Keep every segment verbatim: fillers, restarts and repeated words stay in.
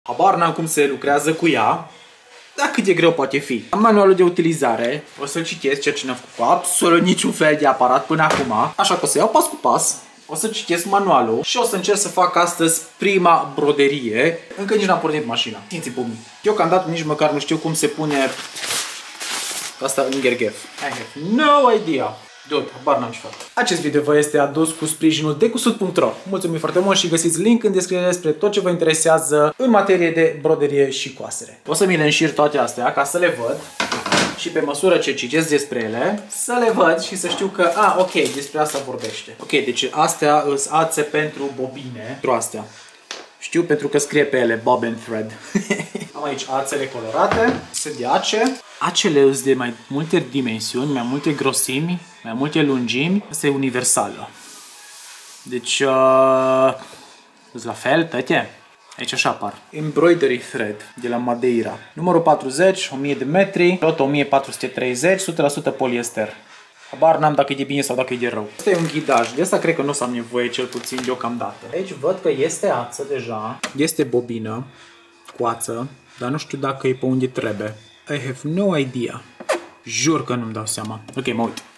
Habar n-am cum se lucrează cu ea, dar cât de greu poate fi. Am manualul de utilizare, o să-l citesc, ceea ce n-am făcut cu absolut niciun fel de aparat până acum. Așa că o să iau pas cu pas, o să citesc manualul și o să încerc să fac astăzi prima broderie. Încă nici n-am pornit mașina. Simți pumnii. Deocamdată nici măcar nu știu cum se pune asta în gherghef. I have no idea. Dude, habar n-am ce fac. Acest video vă este adus cu sprijinul de cusut punct ro. Mulțumim foarte mult și găsiți link în descriere despre tot ce vă interesează în materie de broderie și coasere. O să mi le înșir toate astea ca să le văd și pe măsură ce citesc despre ele, să le văd și să știu că, a, ok, despre asta vorbește. Ok, deci astea îs ațe pentru bobine, pentru astea. Știu pentru că scrie pe ele Bob and Thread. Am aici ațele colorate, se de ace. Acele îs de mai multe dimensiuni, mai multe grosimi, mai multe lungimi. Asta e universală. Deci, uh, îs la fel, tăte. Aici așa apar. Embroidery Thread de la Madeira. Numărul patruzeci, o mie de metri, tot o mie patru sute treizeci, o sută la sută poliester. Habar n-am dacă e de bine sau dacă e de rău. Asta e un ghidaj, de asta cred că nu o să am nevoie cel puțin deocamdată. Aici văd că este ață deja. Este bobină cu ață, dar nu știu dacă e pe unde trebuie. I have no idea. Jur că nu-mi dau seama. Ok, mă uit.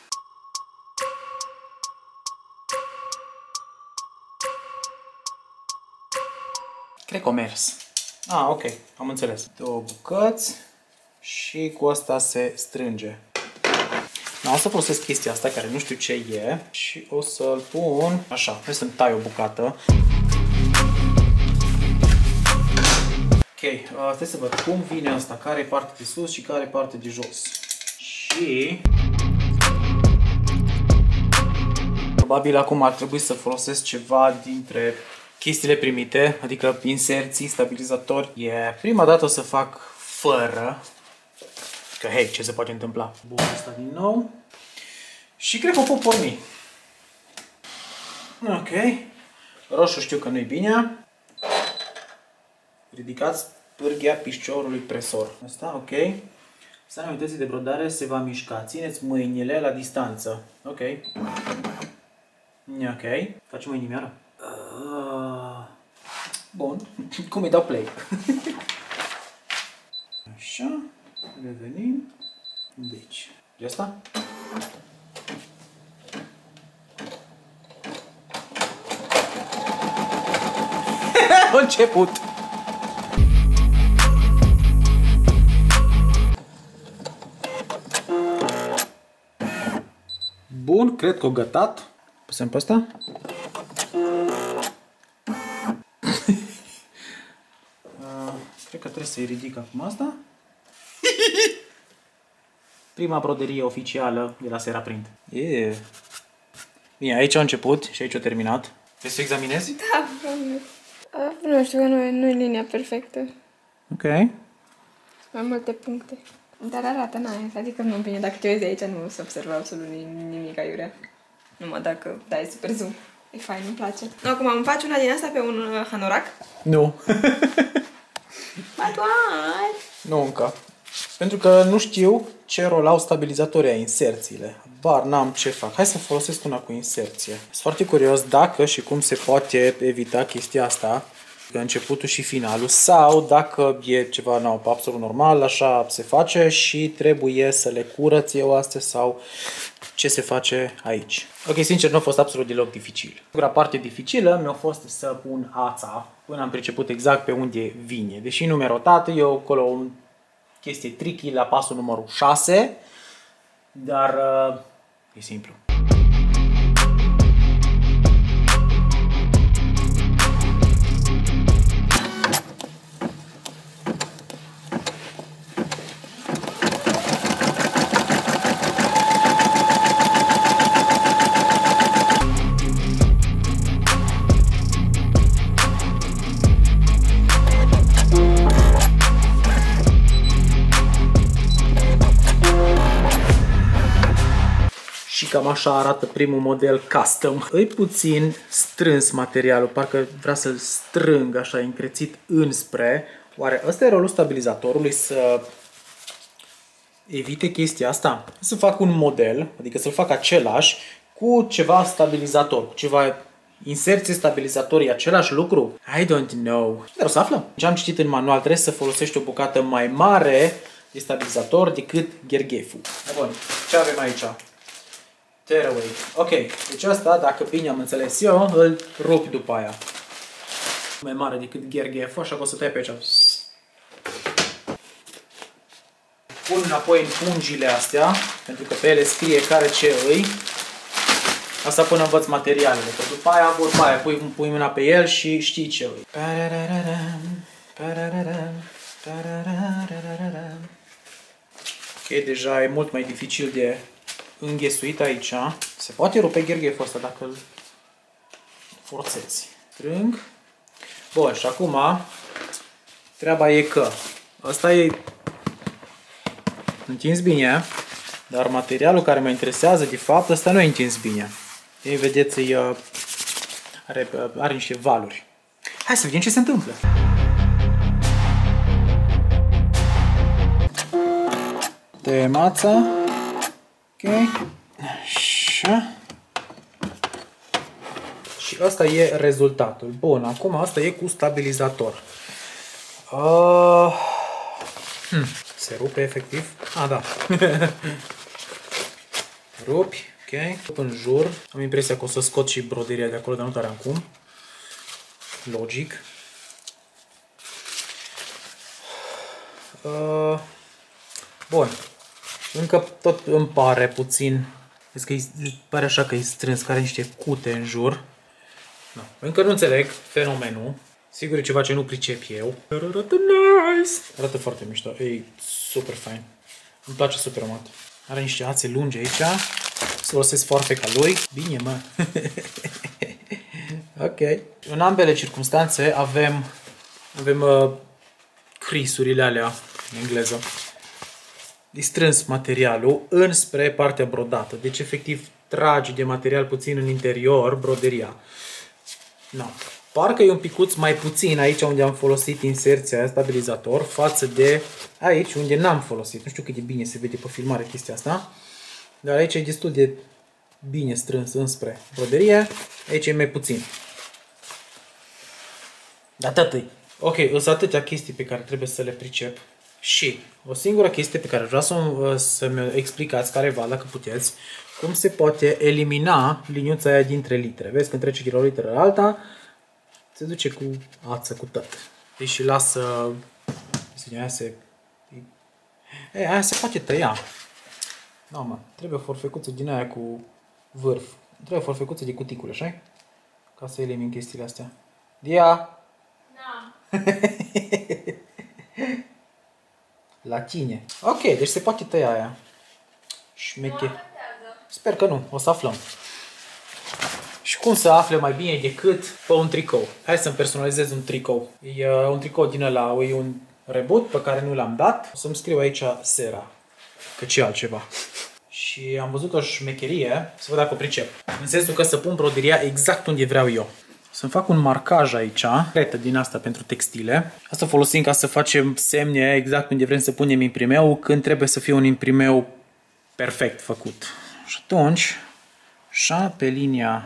Cred că o mers. Ah, ok, am înțeles. Două bucăți și cu asta se strânge. Da, o să folosesc chestia asta care nu știu ce e și o să-l pun așa. Hai să-mi tai o bucată. Ok, uh, trebuie să văd cum vine asta, care e partea de sus și care e partea de jos. Și probabil acum ar trebui să folosesc ceva dintre chestiile primite, adică inserții, stabilizatori. E yeah. Prima dată o să fac fără. Că, hei, ce se poate întâmpla? Bun, asta din nou. Și cred că o pot porni. Ok. Roșu știu că nu-i bine. Ridicați pârghia piciorului presor. Asta, ok. Starea unității de brodare se va mișca. Țineți mâinile la distanță. Ok. Ok. Facem o inimioară. Uh, bun. Cum îi dau play? Așa. Revenim. Deci. De asta? A început. Bun, cred că o gătat. Păsăm pe asta. Cred că trebuie să-i ridic acum asta. Prima broderie oficială de la Seraprint. Yeah. Bine, aici a început și aici a terminat. Vrei să examinezi? Da, vreau. Uh, nu știu că nu e, nu e linia perfectă. Ok. Mai multe puncte. Dar arată nice, adică nu bine, dacă te uiți aici nu se observă absolut nimic aiurea. Numai dacă dai super zoom. E fain, îmi place. Acum îmi faci una din asta pe un uh, hanorac? Nu. Ba doar! Nu încă. Pentru că nu știu ce rol au stabilizatorii a inserțiile. Bar n-am ce fac. Hai să folosesc una cu inserție. Sunt foarte curios dacă și cum se poate evita chestia asta, începutul și finalul, sau dacă e ceva no, absolut normal, așa se face și trebuie să le curăț eu astea sau ce se face aici. Ok, sincer, nu a fost absolut deloc dificil. Singura parte dificilă mi-a fost să pun ața până am priceput exact pe unde vine. Deși nu mi-a rotat, eu acolo un chestie tricky la pasul numărul șase, dar uh, e simplu. Cam așa arată primul model custom. E puțin strâns materialul, parcă vrea să-l strâng așa, încrețit înspre. Oare ăsta e rolul stabilizatorului, să evite chestia asta? Să fac un model, adică să-l fac același cu ceva stabilizator, cu ceva Inserție stabilizatorii, același lucru? I don't know. Dar o să aflăm. Ce am citit în manual, trebuie să folosești o bucată mai mare de stabilizator decât ghergheful. Bun, ce avem aici? Tearaway. Ok, deci asta, dacă bine am înțeles eu, îl rup după aia. Mai mare decât ghergheful, așa că o să tai pe aici. Pun înapoi în pungile astea, pentru că pe ele scrie care ce îi. Asta până învăț materialele, că după aia, vorba aia, pui, pui mâna pe el și știi ce îi. Ok, deja e mult mai dificil de înghesuit aici. Se poate rupe ghergheful ăsta dacă îl forțezi. Strâng. Bun, și acum treaba e că ăsta e întins bine, dar materialul care mă interesează, de fapt, ăsta nu e întins bine. Ei, vedeți, e, are, are niște valuri. Hai să vedem ce se întâmplă. Tăiem mața. Ok. Așa. Și ăsta e rezultatul. Bun, acum asta e cu stabilizator. Uh, hmm, se rupe efectiv? Ah, da. Rupi, ok. Rup în jur. Am impresia că o să scot și broderia de acolo, dar nu tare am cum. Logic. Uh, bun. Încă tot îmi pare puțin. Vezi că îi pare așa că e strâns, că are niște cute în jur. No. Încă nu înțeleg fenomenul. Sigur e ceva ce nu pricep eu. Arată nice! Arată foarte mișto. E super fain. Îmi place super mult. Are niște ațe lungi aici. Să folosesc foarfeca lui. Bine, mă! Ok. În ambele circunstanțe avem, avem uh, crisurile alea în engleză. E strâns materialul înspre partea brodată. Deci, efectiv, tragi de material puțin în interior broderia. No. Parcă e un picuț mai puțin aici unde am folosit inserția aia, stabilizator, față de aici unde n-am folosit. Nu știu cât de bine se vede pe filmare chestia asta. Dar aici e destul de bine strâns înspre broderie. Aici e mai puțin. Dar atât. Ok, sunt atâtea chestii pe care trebuie să le pricep. Și o singură chestie pe care vreau să, să-mi explicați careva, dacă puteți, cum se poate elimina liniuța aia dintre litere. Vezi, când trece de la o literă la alta, se duce cu ață, cu tot. Deci și lasă... Aia se... E, aia se poate tăia. Nu, mă, trebuie o forfecuță din aia cu vârf. Trebuie o forfecuță de cuticule, așa? Ca să elimin chestiile astea. Dia! Da. La tine. Ok, deci se poate tăia aia. Șmeche. Sper că nu, o să aflăm. Și cum să afle mai bine decât pe un tricou? Hai să-mi personalizez un tricou. E uh, un tricou din ăla, e un reboot pe care nu l-am dat. O să-mi scriu aici Sera. Că ce altceva. Și am văzut o șmecherie, să văd dacă o pricep. În sensul că să pun broderia exact unde vreau eu. Să-mi fac un marcaj aici, cretă din asta pentru textile. Asta folosim ca să facem semne exact unde vrem să punem imprimeu, când trebuie să fie un imprimeu perfect făcut. Și atunci, așa, pe linia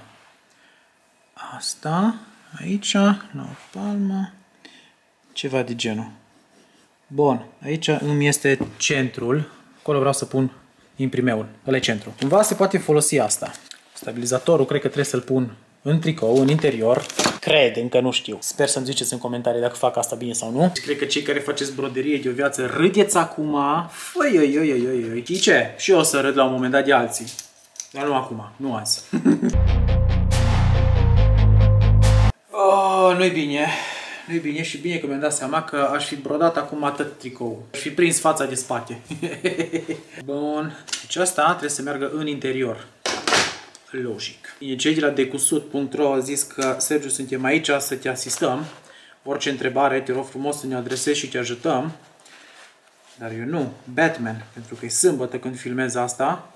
asta, aici, la o palmă, ceva de genul. Bun, aici îmi este centrul, acolo vreau să pun imprimeul, ăla e centru. Cumva se poate folosi asta. Stabilizatorul cred că trebuie să-l pun în tricou, în interior. Cred, încă nu știu. Sper să-mi ziceți în comentarii dacă fac asta bine sau nu. Cred că cei care faceți broderie de o viață râdeți acum. Făi, oi, oi, oi, oi, oi. Știi ce? Și eu o să râd la un moment dat de alții. Dar nu acum, nu azi. Oh, nu-i bine. Nu-i bine și bine că mi-am dat seama că aș fi brodat acum atât tricou. Aș fi prins fața de spate. Bun. Deci asta trebuie să meargă în interior. Logic. Cei de la decusut punct ro au zis că Sergiu, suntem aici să te asistăm. Orice întrebare, te rog frumos să ne adresezi și te ajutăm. Dar eu nu. Batman. Pentru că e sâmbătă când filmez asta.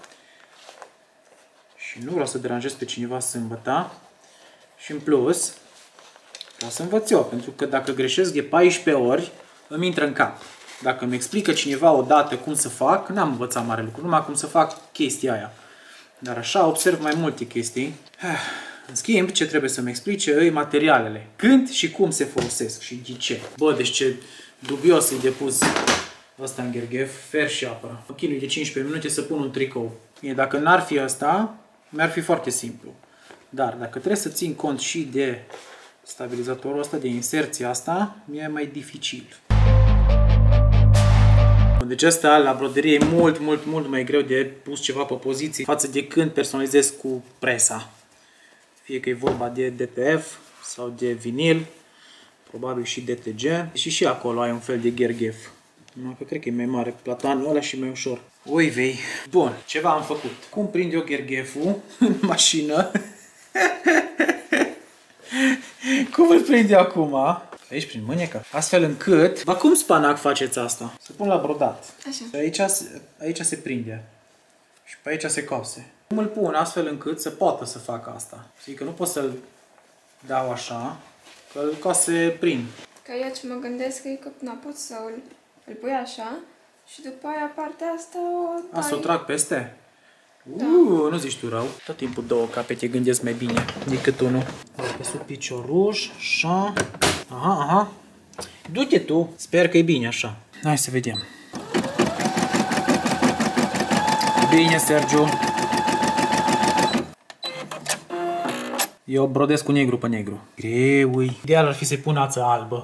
Și nu vreau să deranjez pe cineva sâmbătă. Și în plus, vreau să învăț eu. Pentru că dacă greșesc de paisprezece ori, îmi intră în cap. Dacă îmi explică cineva odată cum să fac, n-am învățat mare lucru. Numai cum să fac chestia aia. Dar așa observ mai multe chestii. În schimb, ce trebuie să-mi explice e materialele. Când și cum se folosesc și de ce. Bă, deci ce dubios e depus ăsta în gherghef, fer și apă. Mă chinui de cincisprezece minute să pun un tricou. Bine, dacă n-ar fi ăsta, mi-ar fi foarte simplu. Dar dacă trebuie să țin cont și de stabilizatorul ăsta, de inserția asta, mi-e mai dificil. Deci asta la broderie e mult, mult, mult mai greu de pus ceva pe poziții față de când personalizez cu presa. Fie că e vorba de D T F sau de vinil, probabil și D T G. Și și acolo ai un fel de gherghef. Numai că cred că e mai mare platanul ăla și mai ușor. Oi vei. Bun, ceva am făcut. Cum prind eu ghergheful în mașină? Cum îl prind eu acum? Aici prin mânecă. Astfel încât... Ba cum spanac faceți asta? Să pun la brodat. Așa. Și aici, aici se prinde. Și pe aici se cose. Cum îl pun astfel încât să poată să facă asta? Știi că nu pot să-l dau așa, că îl cose prind. Că eu ce mă gândesc e că nu pot să îl, îl pui așa și după aia partea asta o tai. A, să o trag peste? Da. Uh, nu zici tu rău. Tot timpul două capete gândesc mai bine decât unul. Pe sub picioruș, așa. Aha, aha. Du-te tu. Sper că e bine așa. Hai să vedem. Bine, Sergiu. Eu brodesc cu negru pe negru. Greui. Ideal ar fi să-i pun ață albă.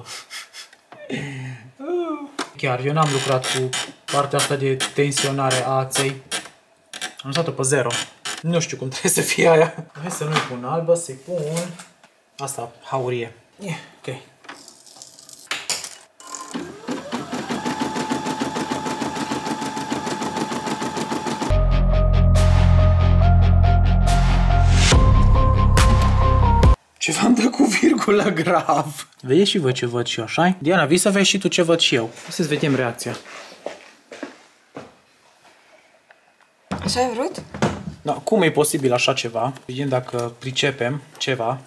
Chiar, eu n-am lucrat cu partea asta de tensionare a aței. Am lăsat-o pe zero. Nu știu cum trebuie să fie aia. Hai să nu-i pun albă, să-i pun asta, haurie. Yeah, ok. Ceva îmi dă cu virgulă grav. Vezi și văd ce văd și eu, așa? Diana, vii să vezi și tu ce văd și eu. Să-ți vedem reacția. Așa ai vrut? Da, cum e posibil așa ceva? Vedem dacă pricepem ceva.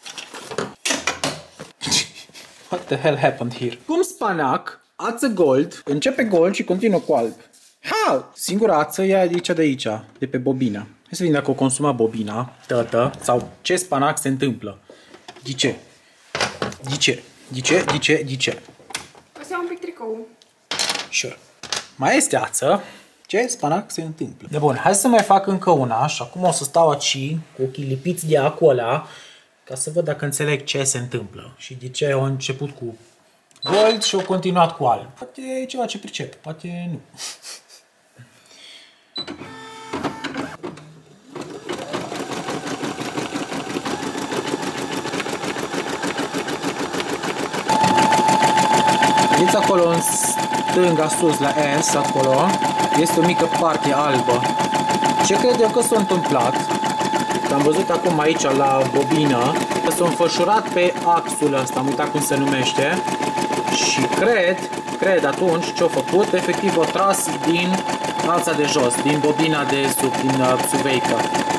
What the hell happened here? Cum spanac, ață gold, începe gold și continuă cu alb. How? Singura ață e aici de aici, de pe bobină. Hai să vedem dacă o consuma bobina, tătă, sau ce spanac se întâmplă. De ce? De ce? De ce? De ce? De ce? O să iau un pic tricou. Sure. Mai este ață. Ce spanac se întâmplă? De bun, hai să mai fac încă una și acum o să stau aici cu ochii lipiți de acolo ca să văd dacă înțeleg ce se întâmplă și de ce au început cu gold și au continuat cu alb. Poate e ceva ce pricep, poate nu. Vedeți acolo în stânga sus la S, acolo, este o mică parte albă. Ce cred eu că s-a întâmplat? Că am văzut acum aici la bobină că s-a înfășurat pe axul ăsta, am uitat cum se numește. Și cred, cred atunci ce-a făcut, efectiv o tras din alța de jos, din bobina de sub, din uh, suveică.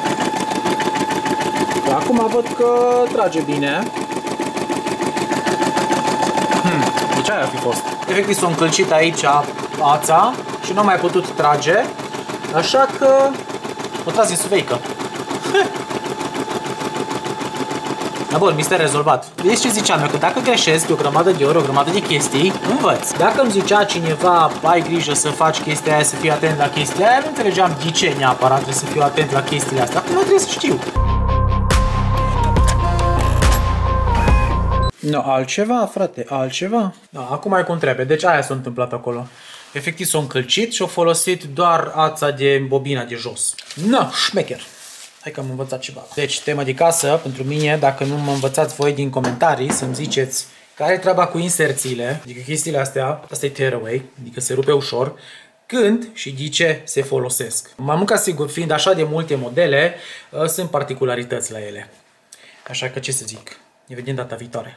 Acum văd că trage bine. Hmm. Ce aia ar fi fost? Efectiv s-a încălcit aici ața și nu a mai putut trage, așa că o tras din suveică. Da, bun, mister rezolvat. Vedeți ce ziceam eu, că dacă greșesc de o grămadă de ori, o grămadă de chestii, învăț. Dacă îmi zicea cineva, ai grijă să faci chestia aia, să fii atent la chestia aia, nu înțelegeam de ce neapărat trebuie să fiu atent la chestiile astea. Acum trebuie să știu. No, altceva, frate, altceva. Da, acum ai cum trebuie. Deci aia s-a întâmplat acolo. Efectiv s-a încălcit și a folosit doar ața de bobina de jos. No, șmecher. Hai că am învățat ceva. Deci, tema de casă, pentru mine, dacă nu mă învățați voi din comentarii, să-mi ziceți care e treaba cu inserțiile, adică chestiile astea, asta e tearaway, adică se rupe ușor, când și de ce se folosesc. Mai mult ca sigur, fiind așa de multe modele, sunt particularități la ele. Așa că ce să zic, ne vedem data viitoare.